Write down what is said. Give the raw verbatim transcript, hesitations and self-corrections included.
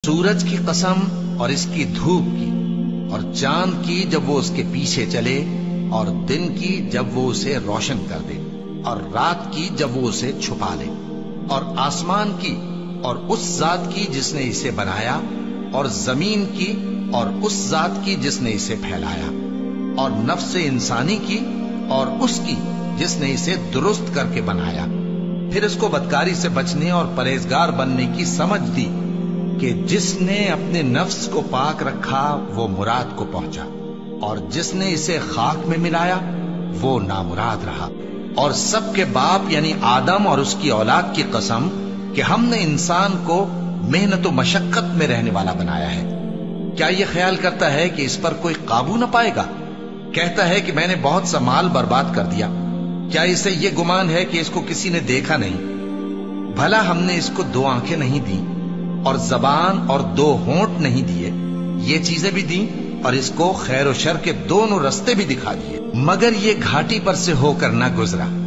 سورج کی قسم اور اس کی دھوپ کی، اور چاند کی جب وہ اس کے پیچھے چلے، اور دن کی جب وہ اسے روشن کر دے، اور رات کی جب وہ اسے چھپا لے، اور آسمان کی اور اس ذات کی جس نے اسے بنایا، اور زمین کی اور اس ذات کی جس نے اسے پھیلایا، اور نفس انسانی کی اور اس کی جس نے اسے درست کر کے بنایا، پھر اس کو بدکاری سے بچنے اور پرہیزگار بننے کی سمجھ دی کہ جس نے اپنے نفس کو پاک رکھا وہ مراد کو پہنچا، اور جس نے اسے خاک میں ملایا وہ نامراد رہا۔ اور سب کے باپ یعنی آدم اور اس کی اولاد کی قسم کہ ہم نے انسان کو محنت و مشقت میں رہنے والا بنایا ہے، کیا یہ خیال کرتا ہے کہ اس پر کوئی قابو نہ پائے گا؟ کہتا ہے کہ میں نے بہت سا مال برباد کر دیا، کیا اسے یہ گمان ہے کہ اس کو کسی نے دیکھا نہیں؟ بھلا ہم نے اس کو دو آنکھیں نہیں دی اور زبان اور دو ہونٹ نہیں دیے؟ یہ چیزیں بھی دیں اور اس کو خیر و شر کے دونوں رستے بھی دکھا دیے، مگر یہ گھاٹی پر سے ہو کر نہ گزرا۔